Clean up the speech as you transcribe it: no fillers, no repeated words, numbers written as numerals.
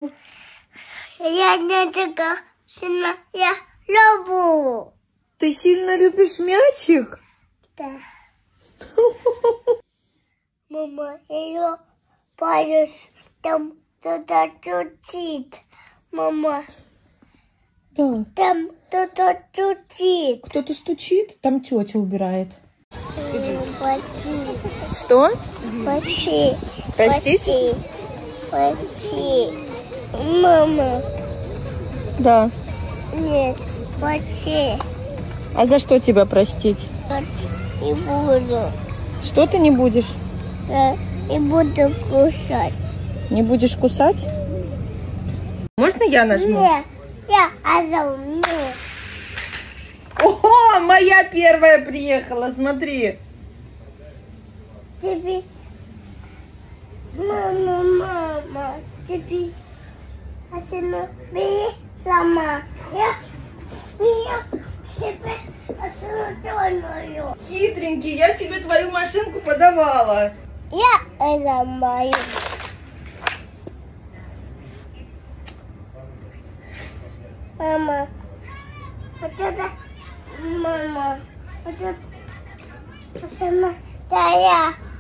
Я не такая сильно, я люблю. Ты сильно любишь мячик? Да. Мама, ее палец там кто-то стучит. Мама. Да. Там кто-то стучит. Кто-то стучит? Там тетя убирает. Пойти. Что? Пойти. Простить? Пойти. Мама. Да. Нет, пойти. А за что тебя простить? Не буду. Что ты не будешь? Я не буду кушать. Не будешь кусать? Можно я нажму? Нет, я нет. Ого, моя первая приехала, смотри. Тебе. Мама, тебе. Асина, бери сама. Я тебе осужденную. Хитренький, я тебе твою машинку подавала. Я это мою. Мама, вот это, мама, вот это, да я.